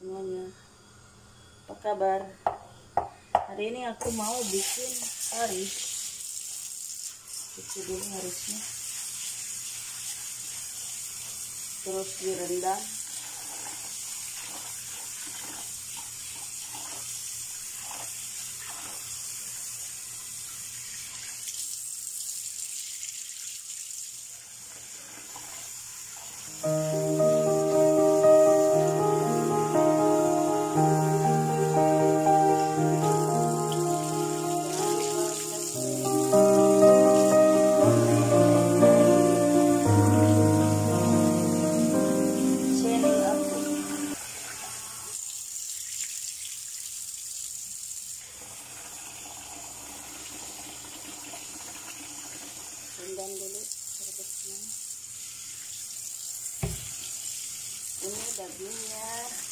semuanya. Apa kabar? Hari ini aku mau bikin haris. Cuci dulu harisnya. Terus direndam. Rendam dulu harisnya. Ini dagingnya.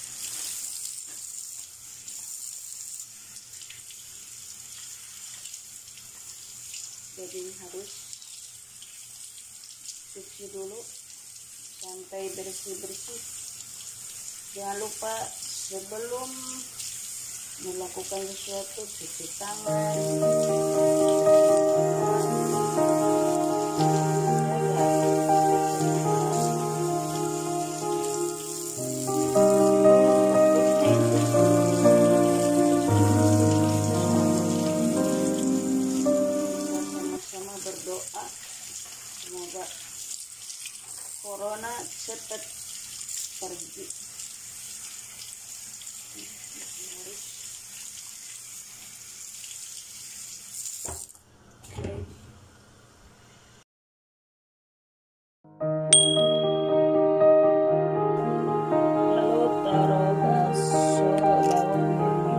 Daging harus cuci dulu sampai bersih-bersih. Jangan lupa sebelum melakukan sesuatu cuci tangan. Berdoa semoga corona cepat pergi. Lalu taruh bakso bawangnya ini.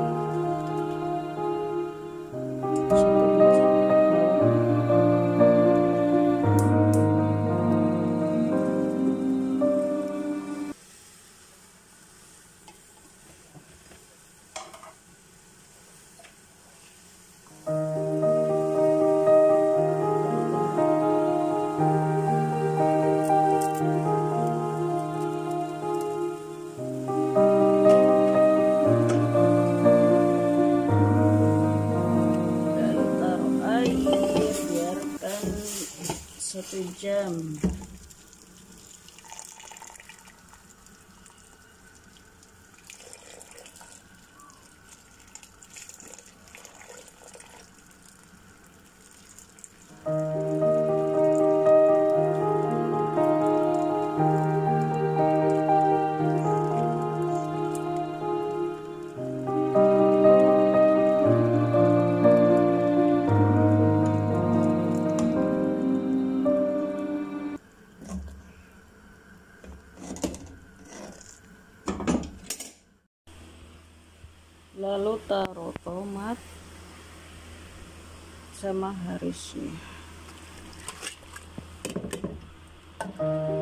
Lalu taruh air, biarkan 1 jam. Lalu taruh tomat sama harisnya.